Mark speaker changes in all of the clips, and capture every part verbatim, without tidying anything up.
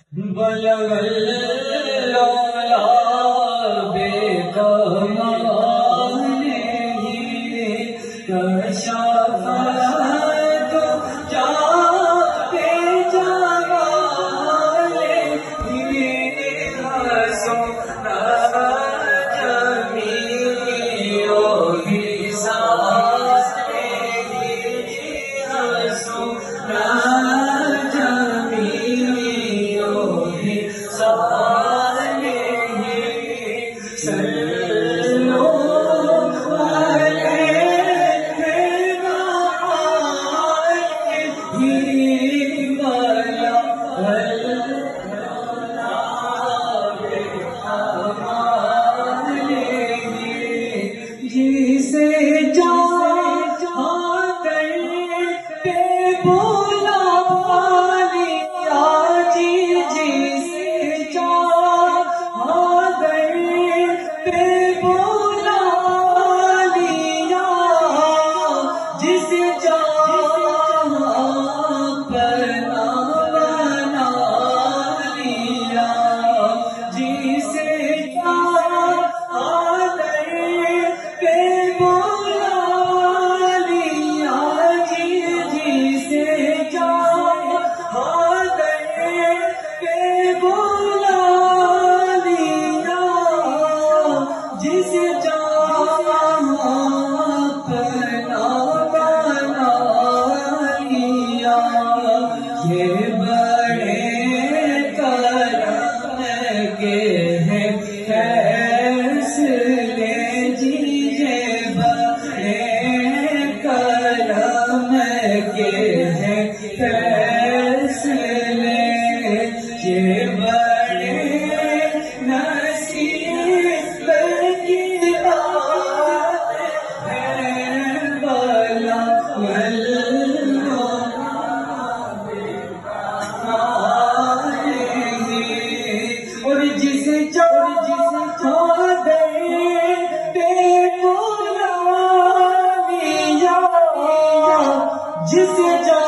Speaker 1: بلغ العلا بکمالہ کشف دجا بجمالہ حسن جمیع حسانہ حسن جمیع حسانہ صلو جسے جہاں در پہ بولا لیا جی جسے جہاں در پہ بولا لیا جس جہاں پر بنا لیا جسے یہ بڑے کرم کے ہیں فیصلے جی، یہ بڑے کرم کے ہیں فیصلے، یہ بڑے نصیب کی بات ہے بلا اور جس چادر پہ بولا لیا جس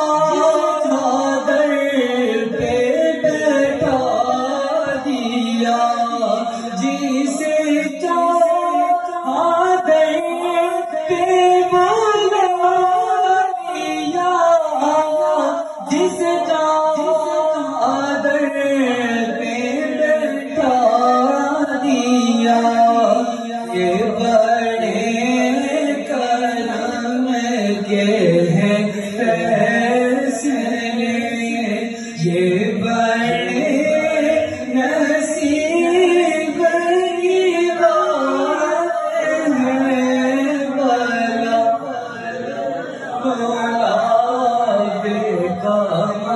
Speaker 1: چادر پہ بٹھا دیا جس چادر پہ بولا لیا جس چادر یہ بڑے کرم کے ہیں فیصلے، یہ بڑے نصیب کی بات ہے بلا بلا بے کام